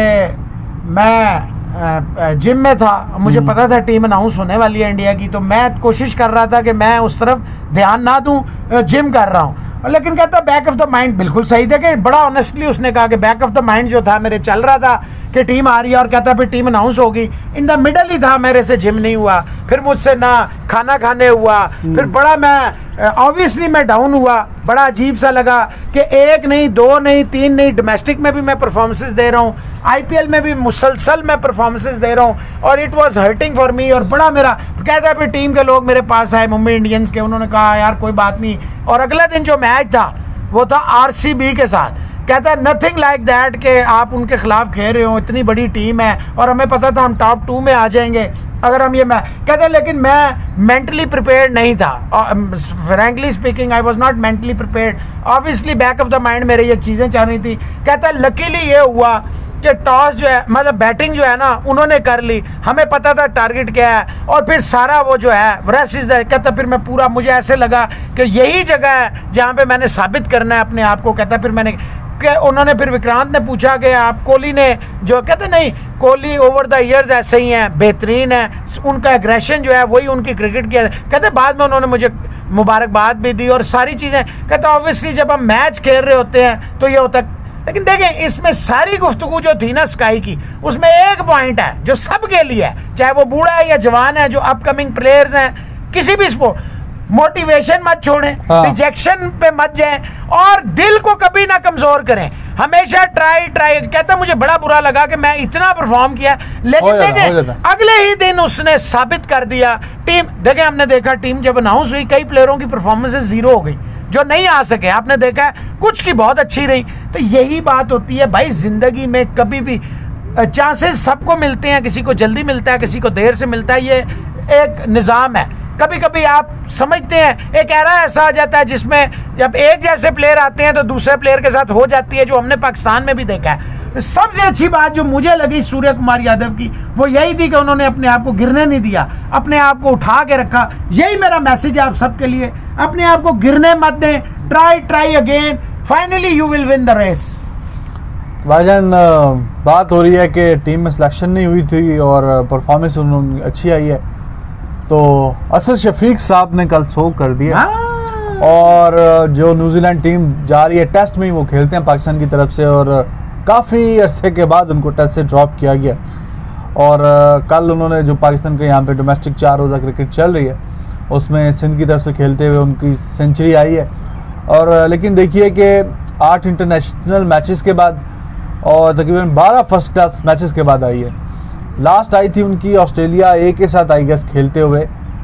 मैं जिम में था, मुझे पता था टीम अनाउंस होने वाली है इंडिया की, तो मैं कोशिश कर रहा था कि मैं उस तरफ ध्यान ना दूं, जिम कर रहा हूं। लेकिन कहता बैक ऑफ द माइंड बिल्कुल सही था कि बड़ा ऑनेस्टली उसने कहा कि बैक ऑफ द माइंड जो था मेरे चल रहा था कि टीम आ रही है, और कहता फिर टीम अनाउंस होगी, इन द मिडल ही था, मेरे से जिम नहीं हुआ, फिर मुझसे ना खाना खाने हुआ, फिर बड़ा मैं ऑब्वियसली मैं डाउन हुआ, बड़ा अजीब सा लगा कि एक नहीं, दो नहीं, तीन नहीं, डोमेस्टिक में भी मैं परफॉर्मेंसेस दे रहा हूँ, आईपीएल में भी मुसलसल मैं परफॉर्मेंसेस दे रहा हूँ, और it was hurting for me. और बड़ा मेरा कहता है फिर टीम के लोग मेरे पास आए, मुंबई इंडियंस के, उन्होंने कहा यार कोई बात नहीं। और अगले दिन जो मैच था वो था आरसीबी के साथ, कहता है नथिंग लाइक दैट कि आप उनके खिलाफ खेल रहे हो, इतनी बड़ी टीम है और हमें पता था हम टॉप टू में आ जाएंगे अगर हम ये मैं कहते हैं, लेकिन मैं मेंटली प्रिपेयर्ड नहीं था। Frankly speaking I was not mentally prepared. Obviously back of the mind मेरे ये चीज़ें चल रही थी। कहता है लकीली ये हुआ कि टॉस जो है, मतलब बैटिंग जो है ना उन्होंने कर ली, हमें पता था टारगेट क्या है, और फिर सारा वो जो है रेस्ट इज द, कहता फिर मैं पूरा, मुझे ऐसे लगा कि यही जगह है जहाँ पे मैंने साबित करना है अपने आप को। कहता फिर मैंने कि उन्होंने फिर विक्रांत ने पूछा कि आप कोहली ने जो, कहते नहीं कोहली ओवर द ईयर्स ऐसे ही हैं, बेहतरीन है, उनका एग्रेशन जो है वही उनकी क्रिकेट की है। कहते बाद में उन्होंने मुझे मुबारकबाद भी दी और सारी चीज़ें। कहते ऑब्वियसली जब हम मैच खेल रहे होते हैं तो ये होता है, लेकिन देखें इसमें सारी गुफ्तगू जो थी ना स्काई की, उसमें एक पॉइंट है जो सबके लिए है, चाहे वो बूढ़ा है या जवान है, जो अपकमिंग प्लेयर्स हैं किसी भी स्पोर्ट, मोटिवेशन मत छोड़ें, हाँ। रिजेक्शन पे मत जाएं, और दिल को कभी ना कमजोर करें, हमेशा ट्राई ट्राई। कहता मुझे बड़ा बुरा लगा कि मैं इतना परफॉर्म किया, लेकिन देखें अगले ही दिन उसने साबित कर दिया। टीम देखें, हमने देखा टीम जब अनाउंस हुई कई प्लेयरों की परफॉर्मेंसेस जीरो हो गई जो नहीं आ सके, आपने देखा है कुछ की बहुत अच्छी रही। तो यही बात होती है भाई, जिंदगी में कभी भी चांसेस सबको मिलते हैं, किसी को जल्दी मिलता है, किसी को देर से मिलता है, ये एक निज़ाम है। कभी कभी आप समझते हैं एक एरा ऐसा आ जाता है जिसमें जब एक जैसे प्लेयर आते हैं तो दूसरे प्लेयर के साथ हो जाती है, जो हमने पाकिस्तान में भी देखा है। सबसे अच्छी बात जो मुझे लगी सूर्य कुमार यादव की वो यही थी कि उन्होंने अपने आप को गिरने नहीं दिया, अपने आप को उठा के रखा। यही मेरा मैसेज है आप सबके लिए, अपने आप को गिरने मत दें, try try again, finally you will win the race. भाईजान बात हो रही है कि टीम में सिलेक्शन नहीं हुई थी और परफॉर्मेंस उन्होंने अच्छी आई है, तो असद शफीक साहब ने कल शो कर दिया, और जो न्यूजीलैंड टीम जा रही है टेस्ट में ही वो खेलते हैं पाकिस्तान की तरफ से, और काफ़ी अरसे के बाद उनको टेस्ट से ड्रॉप किया गया। और कल उन्होंने जो पाकिस्तान के यहाँ पे डोमेस्टिक चार रोज़ा क्रिकेट चल रही है उसमें सिंध की तरफ से खेलते हुए उनकी सेंचुरी आई है। और लेकिन देखिए कि आठ इंटरनेशनल मैचेस के बाद और तकरीबन बारह फर्स्ट क्लास मैचेस के बाद आई है। लास्ट आई थी उनकी ऑस्ट्रेलिया ए के साथ आई गेस खेलते हुए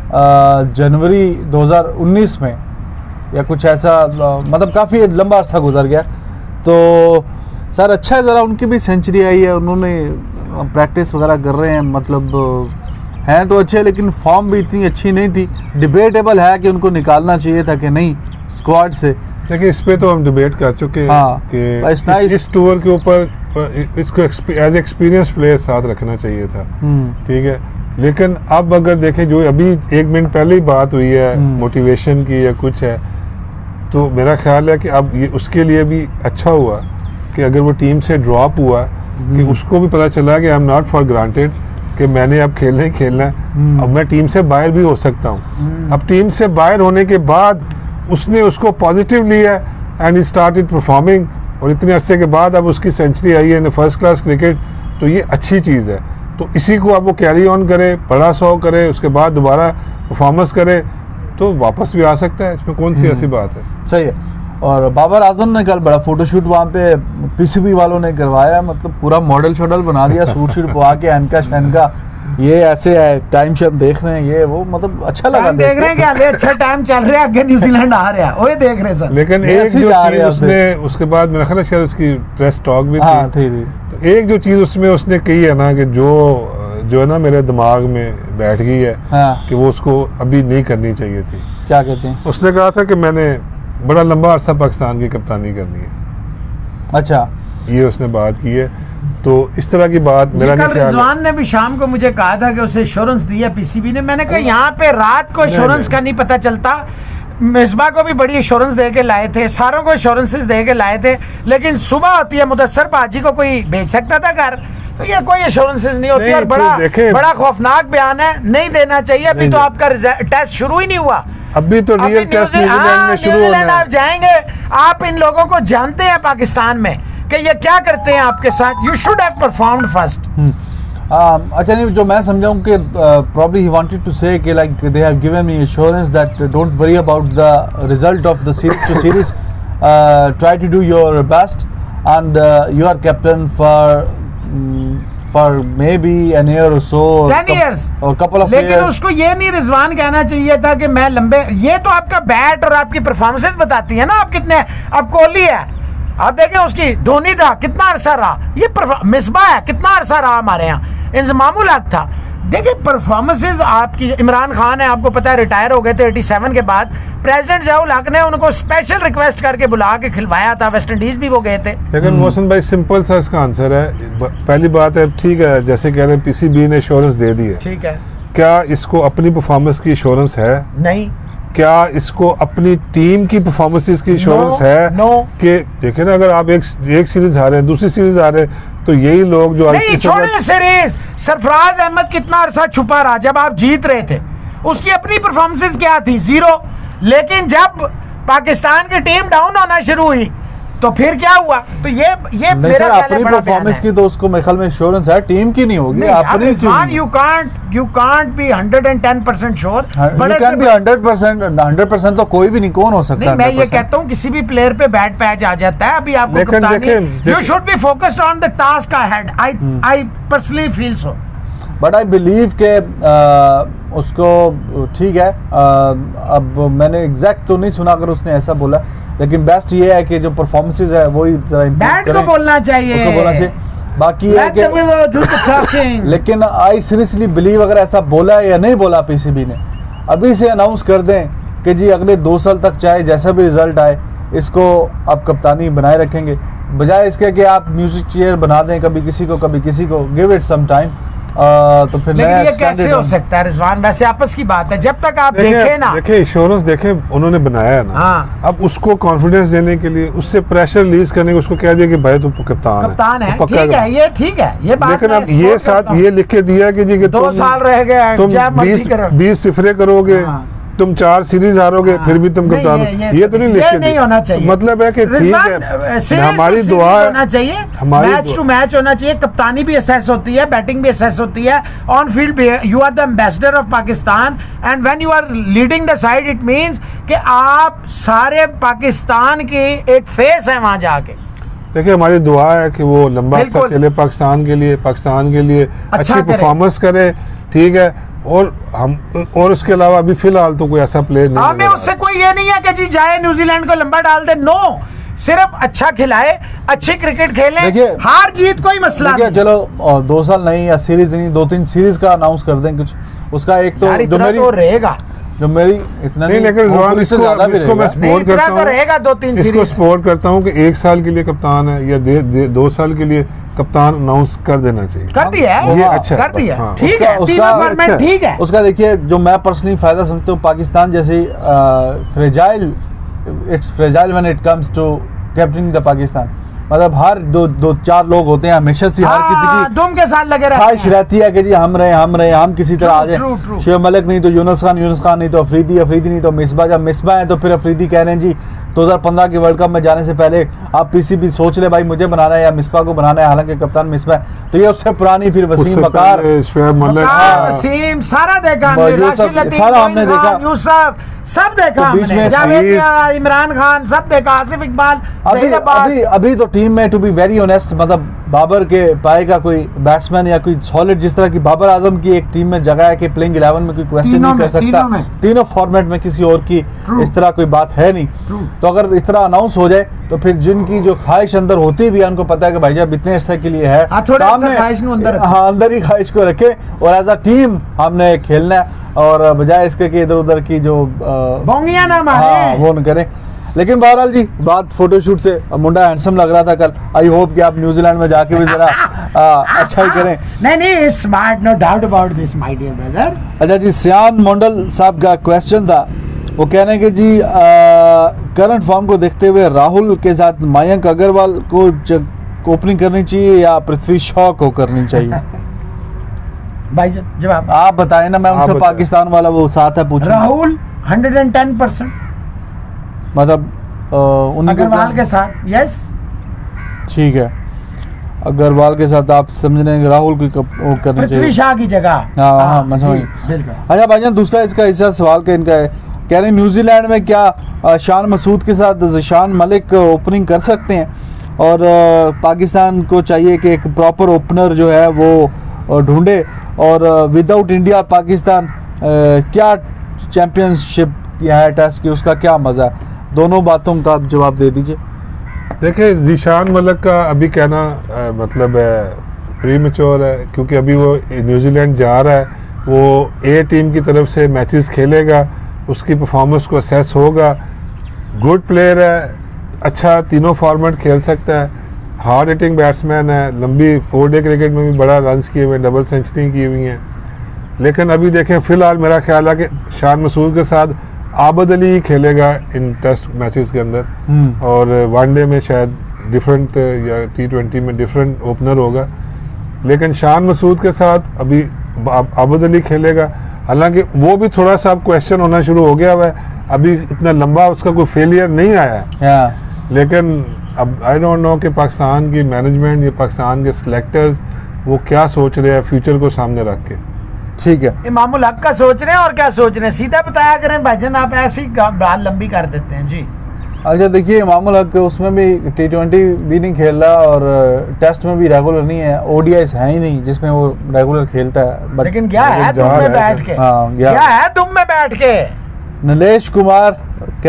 जनवरी दो हज़ार उन्नीस में या कुछ ऐसा, मतलब काफ़ी लंबा अर्सा गुजर गया। तो सर अच्छा है, ज़रा उनकी भी सेंचुरी आई है, उन्होंने प्रैक्टिस वगैरह कर रहे हैं, मतलब हैं तो अच्छे, लेकिन फॉर्म भी इतनी अच्छी नहीं थी। डिबेटेबल है कि उनको निकालना चाहिए था कि नहीं स्क्वाड से, लेकिन इस पे तो हम डिबेट कर चुके हैं। हाँ, कि इस, इस टूर के ऊपर इसको एज एक्सपीरियंस प्लेयर साथ रखना चाहिए था, ठीक है। लेकिन अब अगर देखें जो अभी एक मिनट पहले ही बात हुई है मोटिवेशन की या कुछ है, तो मेरा ख्याल है कि अब ये उसके लिए भी अच्छा हुआ कि अगर वो टीम से ड्रॉप हुआ कि उसको भी पता चला कि I am not for granted, कि मैंने अब खेलना ही खेलना है, अब मैं टीम से बाहर भी हो सकता हूँ। अब टीम से बाहर होने के बाद उसने उसको पॉजिटिव लिया एंड ही स्टार्टेड परफॉर्मिंग, और इतने अरसे के बाद अब उसकी सेंचुरी आई है इन फर्स्ट क्लास क्रिकेट, तो ये अच्छी चीज़ है। तो इसी को अब वो कैरी ऑन करे, बड़ा सौ करे, उसके बाद दोबारा परफॉर्मेंस करे तो वापस भी आ सकता है, इसमें कौन सी ऐसी बात है। सही है। और बाबर आजम ने कल बड़ा फोटोशूट वहाँ पे पीसीबी वालों ने करवाया, मतलब पूरा मॉडल शॉडल बना दिया, सूट शूट पवा के एनका शनका, ये ऐसे है, टाइम से हम देख रहे हैं, ये वो, मतलब अच्छा लगा देख रहे हैं क्या, अच्छा टाइम चल रहा है, आगे न्यूजीलैंड आ रहा है, वो देख रहे सर। लेकिन एक जो चीज उसने उसके बाद मेरा ख्याल है शायद उसकी प्रेस टॉक भी हाँ, थी, थी, थी। तो एक जो चीज उसमें उसने कही है ना कि जो जो है ना मेरे दिमाग में बैठ गई है, हाँ। कि वो उसको अभी नहीं करनी चाहिए थी। क्या कहते हैं? उसने कहा था कि मैंने बड़ा लंबा अरसा पाकिस्तान की कप्तानी करनी है। अच्छा, ये उसने बात की है। तो इस तरह की बात मेरा नहीं ख्याल है। रिजवान ने भी शाम को मुझे कहा था कि उसे इंश्योरेंस दिया पीसीबी ने। मैंने कहा यहाँ पे रात को इंश्योरेंस का नहीं पता चलता। मिसबा को भी बड़ी इंश्योरेंस दे के लाए थे, सारों को इंश्योरेंसेस दे के लाए थे, लेकिन सुबह होती है मुदस्सर पाजी को कोई भेज सकता था घर, तो ये कोई इंश्योरेंसेस नहीं होती। नहीं, और बड़ा बड़ा खौफनाक बयान है, नहीं देना चाहिए। अभी तो आपका टेस्ट शुरू ही नहीं हुआ, अभी तो रियल टेस्ट न्यूजीलैंड में शुरू होना है। आप जाएंगे, आप इन लोगों को जानते हैं पाकिस्तान में कि ये क्या करते हैं आपके साथ। You should have performed first. अच्छा, नहीं, जो मैं समझाऊं कि probably he wanted to say कि like they have given me assurance that uh, don't worry about the result of the series to series, uh, try to do your best and uh, you are captain for um, for maybe an year or so, ten years or couple of लेकिन years. उसको ये नहीं रिजवान कहना चाहिए था कि मैं लंबे, ये तो आपका बैट और आपकी परफॉर्मेंसेस बताती है ना आप कितने। अब कोहली है, आप देखें उसकी, धोनी था कितना अरसा रहा, ये मिसबा है कितना अरसा रहा हमारे यहाँ, इंजमामुल हक था। देखिए परफॉर्मेंसेस आपकी, इमरान खान है आपको पता है रिटायर हो गए थे सत्तासी के बाद, प्रेसिडेंट ज़ियाउल हक ने उनको स्पेशल रिक्वेस्ट करके बुला के खिलवाया था, वेस्ट इंडीज भी वो गए थे। लेकिन मोहसिन भाई सिंपल सा इसका आंसर है। पहली बात है, ठीक है, जैसे कह रहे हैं पीसीबी ने इंश्योरेंस दे दी है, ठीक है, क्या इसको अपनी परफॉर्मेंस की इंश्योरेंस है? नहीं। क्या इसको अपनी टीम की परफॉर्मेंसेस की इंश्योरेंस है? नो। कि देखें ना, अगर आप एक एक सीरीज हारे हैं, दूसरी सीरीज हारे, तो यही लोग जो नहीं छोड़े सीरीज, सरफराज अहमद कितना अरसा छुपा रहा जब आप जीत रहे थे, उसकी अपनी परफॉर्मेंसेस क्या थी? जीरो। लेकिन जब पाकिस्तान की टीम डाउन होना शुरू हुई तो फिर क्या हुआ? तो ये ये मेरा अपनी परफॉर्मेंस की तो उसको मेरे ख्याल में इंश्योरेंस है, टीम की नहीं होगी अपनी। You can't you can't be one hundred ten percent sure, but can be one hundred percent one hundred percent तो कोई भी नहीं, कौन हो सकता है? मैं ये कहता हूँ किसी भी प्लेयर पे बैट पैच आ जाता है। अभी आपको कप्तानी, you should be focused on the task ahead. I I personally feel so, but I believe के उसको ठीक है। uh, अब मैंने एग्जैक्ट तो नहीं सुना अगर उसने ऐसा बोला, लेकिन बेस्ट ये है कि जो परफॉर्मेंसेस है वही जरा बैट को बोलना चाहिए, उसको बोलना चाहिए। बाकी है कि लेकिन आई सीरियसली बिलीव अगर ऐसा बोला या नहीं बोला पीसीबी ने, अभी से अनाउंस कर दें कि जी अगले दो साल तक चाहे जैसा भी रिजल्ट आए इसको आप कप्तानी बनाए रखेंगे, बजाय इसके कि आप म्यूजिक चेयर बना दें कभी किसी को कभी किसी को। Give it some time. Uh, तो फिर लेकिन ये कैसे हो सकता है रिजवान? वैसे आपस की बात है, जब तक आप देखें ना, देखें इंश्योरेंस देखें उन्होंने बनाया है ना। हाँ। अब उसको कॉन्फिडेंस देने के लिए, उससे प्रेशर रिलीज करने के, उसको कह दिया कि भाई तू कप्तान है, कप्तान है, ठीक है, ये ठीक है, ये बात। लेकिन अब ये साथ ये लिख के दिया कि जी कि दो साल रह गए, तुम बीस बीस सिफरे करोगे, तुम चार सीरीज हारोगे, हाँ, फिर भी तुम कप्तान हो। ये, ये तो नहीं लिख के नहीं होना चाहिए। मतलब है कि ठीक है, हमारी दुआ होना चाहिए, मैच टू मैच होना चाहिए, कप्तानी भी असेस होती है, बैटिंग भी असेस होती है, ऑन फील्ड भी। You are the ambassador of Pakistan and when you are leading the side it means कि आप सारे पाकिस्तान की एक फेस है वहां जाके। देखिए हमारी दुआ है कि वो लंबा अर्सा खेले पाकिस्तान के लिए, पाकिस्तान के लिए अच्छी परफॉर्मेंस करे, ठीक है। और हम और उसके अलावा अभी फिलहाल तो कोई ऐसा प्लेयर नहीं, हमें उससे कोई ये नहीं है कि जी जाए न्यूजीलैंड को लंबा डाल दे। नो, सिर्फ अच्छा खिलाए, अच्छी क्रिकेट खेले, हार जीत कोई मसला नहीं। चलो दो साल नहीं या सीरीज नहीं, दो तीन सीरीज का अनाउंस कर दें कुछ, उसका एक तो जो मेरी तो रहेगा जो मेरी इतना नहीं, लेकिन रिजवान इसको, इसको मैं सपोर्ट करता हूं, तो रहेगा दो तीन सीरीज। इसको सपोर्ट करता हूं कि एक साल के लिए कप्तान है या दे, दे, दो साल के लिए कप्तान अनाउंस कर देना चाहिए। कर दिया है, ये अच्छा कर दिया, हाँ। ठीक है, उसका फॉर्मेट ठीक है। उसका देखिए जो मैं पर्सनली फायदा समझता हूँ, पाकिस्तान जैसी fragile, it's fragile when it comes to captaining the Pakistan. मतलब हर दो दो चार लोग होते हैं हमेशा से, हर किसी की दुम के साथ लगे रहते ख्वाहिश हैं। रहती है कि जी हम रहे हम रहे हम किसी तरह आ True, true, जाए। true. शुएब मलिक नहीं तो यूनुस खान, यूनुस खान नहीं तो अफरीदी, अफरीदी नहीं तो मिसबा, जब मिसबा है तो फिर अफरीदी कह रहे हैं जी दो हज़ार पंद्रह के वर्ल्ड कप में जाने से पहले आप पीसीबी सोच ले भाई मुझे बनाना है या मिसबा को बनाना है, हालांकि कप्तान मिसबा है। तो ये उससे पुरानी फिर वसीम उससे बकार, पहले शुएब मलिक, वकार, हाँ, वसीम, सारा देखा वो हमने, यूसुफ, राशिद लतीफ, सारा हमने मोइन खान, देखा। यूसुफ, सब देखा तो बीच हमने, में जावेद खलील, मियां, इमरान खान, सब देखा, आसिफ इकबाल, अभी ज़हीर अब्बास। अभी अभी तो टीम में टू बी वेरी ऑनेस्ट मतलब बाबर के पाए का कोई बैट्समैन या कोई सॉलिड जिस तरह की बाबर आजम की एक टीम में जगह है कि प्लेइंग इलेवन में कोई क्वेश्चन तीनों नहीं कर में, सकता, तीनों में। तीनों फॉर्मेट में किसी और की True. इस तरह कोई बात है नहीं। True. तो अगर इस तरह अनाउंस हो जाए तो फिर जिनकी जो ख्वाहिश अंदर होती भी है उनको पता है कि भाई साहब इतने अरसे के लिए है, हाँ, थोड़ा सा सामने- ख्वाहिश को अंदर रखें। हाँ अंदर ही ख्वाहिश को रखे और एज अ टीम हमने खेलना है और बजाय इसके कि इधर उधर की जो अ, बोंगियां ना हाँ, मारे। वो न करें। लेकिन बहरहाल जी बात फोटोशूट से मुंडा हैंडसम लग रहा था कल। आई होप कि आप न्यूजीलैंड में जाके भी जरा आ, अच्छा ही करें। नहीं नहीं, smart, no doubt about this my dear brother. अच्छा जी, सियान मंडल साहब का क्वेश्चन था, वो कह रहे हैं कि जी करंट फॉर्म को देखते हुए राहुल के साथ मयंक अग्रवाल को ओपनिंग करनी चाहिए या पृथ्वी शॉ को करनी चाहिए? भाई जवाब आप बताएं ना, मैं आप उनसे बताएं। पाकिस्तान वाला वो साथ है पूछ राहुल एक सौ दस परसेंट मतलब अ, उन्हीं को अग्रवाल के साथ, यस। ठीक है, अग्रवाल के साथ आप समझ रहे हैं कि राहुल की कप- वो करनी पृथ्वी चाहिए। शाह की जगह। हाँ, हाँ, मैं समझ जी, गया। बिल्कुल। अच्छा भाईजान, दूसरा इसका हिस्सा सवाल का इनका है, कह रहे हैं न्यूजीलैंड में क्या अ, शान मसूद के साथ जिशान मलिक ओपनिंग कर सकते हैं और अ, पाकिस्तान को चाहिए कि एक प्रॉपर ओपनर जो है वो अ, ढूंढे और विदाउट इंडिया पाकिस्तान अ, क्या चैंपियनशिप किया है टेस्ट की, उसका क्या मज़ा है? दोनों बातों का आप जवाब दे दीजिए। देखिए जिशान मलिक का अभी कहना अ, मतलब प्री मेच्योर है क्योंकि अभी वो न्यूजीलैंड जा रहा है, वो ए टीम की तरफ से मैचेस खेलेगा, उसकी परफॉर्मेंस को असेस होगा। गुड प्लेयर है, अच्छा तीनों फॉर्मेट खेल सकता है, हार्ड हिटिंग बैट्समैन है, लंबी फोर डे क्रिकेट में भी बड़ा रन्स किए हुए, डबल सेंचुरी की हुई हैं। लेकिन अभी देखें फ़िलहाल मेरा ख्याल है कि शान मसूद के साथ आबद अली ही खेलेगा इन टेस्ट मैचेस के अंदर हम्म। और वनडे में शायद डिफरेंट या टी ट्वेंटी में डिफरेंट ओपनर होगा। लेकिन शान मसूद के साथ अभी आबद अली खेलेगा, हालांकि वो भी थोड़ा सा अब क्वेश्चन होना शुरू हो गया हुआ है, अभी इतना लंबा उसका कोई फेलियर नहीं आया है। हाँ, लेकिन अब आई डोंट नो कि पाकिस्तान की मैनेजमेंट या पाकिस्तान के सिलेक्टर्स वो क्या सोच रहे हैं फ्यूचर को सामने रख के। ठीक है। इमामुल हक का सोच रहे हैं और क्या सोच रहे हैं, सीधा बताया करें भाईजान, आप ऐसी बात लंबी कर देते हैं जी। अच्छा देखिए, इमामुल हक उसमें भी टी ट्वेंटी भी नहीं खेल रहा और टेस्ट में भी रेगुलर नहीं है, ओडीआईस है ही नहीं जिसमें वो रेगुलर खेलता है। But लेकिन गया है लेकिन तुम जा में रहा है। बैठ के, हाँ, गया। गया है तुम में बैठ के। नीलेश कुमार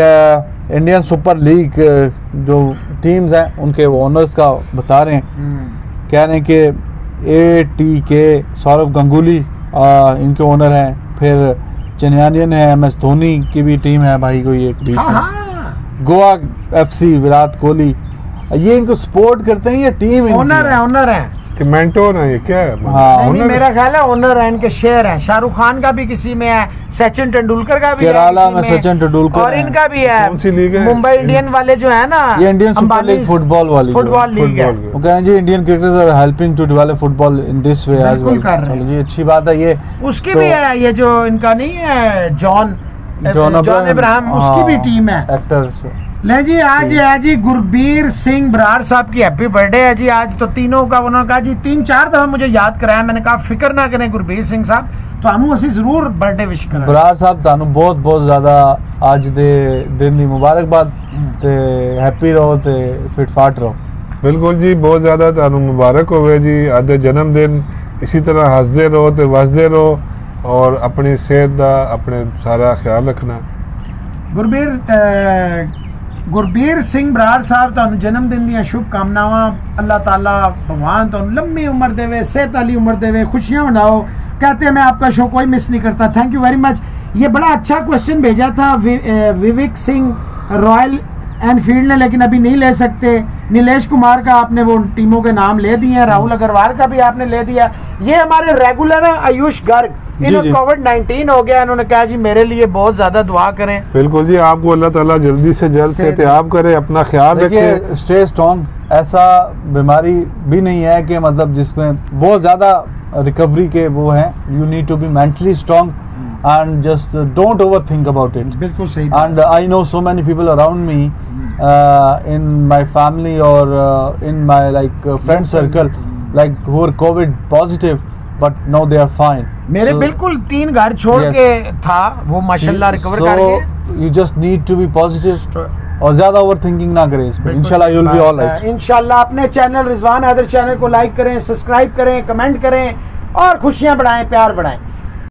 का इंडियन सुपर लीग जो टीम्स हैं उनके ओनर्स का बता रहे हैं, कह रहे हैं कि ए टी के सौरव गंगुली आ, इनके ओनर हैं, फिर चेन्नैयन है, एम एस धोनी की भी टीम है भाई कोई एक बीच हाँ में, हाँ, गोवा एफसी विराट कोहली, ये इनको सपोर्ट करते हैं, ये टीम इनकी ओनर है, ओनर है। कि मेंटोर है ये क्या है? हाँ, नहीं, नहीं, owner है? मेरा ख्याल है ओनर है, इनके शेयर हैं। शाहरुख खान का भी किसी में है, सचिन तेंदुलकर का भी है केरला किसी में सचिन तेंदुलकर और है। इनका भी है। कौन सी लीग है? मुंबई इंडियन वाले जो है ना, ये Indian super Ambani league football वाली जो है। फुटबॉल लीग है। फुटबॉल। वो कह रहे हैं जी Indian cricketers are helping to develop football in this way as बिल्कुल वेल। कर रहे हैं। चलो जी, अच्छी बात है ये। उसकी तो- भी है, ये जो इनका नहीं है जॉन जॉन जॉन इब्राहिम, उसकी भी टीम है। एक्टर। ले जी, आज है जी गुरबीर सिंह बराड़ साहब की हैप्पी बर्थडे है जी आज। तो तीनों का उन्होंने कहा जी, तीन चार दफा मुझे याद कराया, मैंने कहा फिक्र ना करें गुरबीर सिंह साहब, तो हम असी जरूर बर्थडे विश करें। बराड़ साहब तानू बहुत बहुत ज्यादा आज दे दिन दी मुबारकबाद ते हैप्पी रहो ते फिट फाट रहो। बिल्कुल जी, बहुत ज़्यादा तुहानू मुबारक होवे जी अज जन्मदिन, इसी तरह हसदे रहो ते वसदे रहो और अपनी सेहत का अपने सारा ख्याल रखना। गुरबीर अ, गुरबीर सिंह बराड़ साहब ਤੁਹਾਨੂੰ ਜਨਮਦਿਨ ਦੀਆਂ शुभकामनावां, अल्लाह ताला भगवान ਤੁਹਾਨੂੰ लंबी उम्र देवे, सेहत वाली उम्र देवे, खुशियां मनाओ। कहते हैं मैं आपका शो कोई मिस नहीं करता। Thank you very much. ये बड़ा अच्छा क्वेश्चन भेजा था वि, अ, विवेक सिंह रॉयल एनफील्ड ने, लेकिन अभी नहीं ले सकते। नीलेश कुमार का आपने वो टीमों के नाम ले दिए हैं, राहुल अग्रवाल का भी आपने ले दिया। ये हमारे रेगुलर हैं आयुष गर्ग, इन्होंने कोविड नाइनटीन हो गया, इन्होंने कहा जी मेरे लिए बहुत ज्यादा दुआ करें। बिल्कुल जी, आपको अल्लाह ताला जल्दी से जल्द सेहतियाब करे, अपना ख्याल रखें, स्टे स्ट्रॉन्ग। ऐसा बीमारी भी नहीं है कि मतलब जिसमें बहुत ज़्यादा रिकवरी के वो हैं। You need to be mentally strong and just don't over think about it. बिल्कुल सही। And I know so many people around me in my family और in my like friend circle like who are COVID positive but no they are fine. मेरे so, बिल्कुल तीन घर छोड़ yes. के था वो माशाल्लाह रिकवर कर गए। You just need to be positive और ज्यादा ओवर थिंकिंग ना करें इसमें। इंशाल्लाह you will be all right. इंशाल्लाह अपने चैनल रिजवान हैदर चैनल को लाइक करें, सब्सक्राइब करें, कमेंट करें और खुशियां बढ़ाएं, प्यार बढ़ाएं।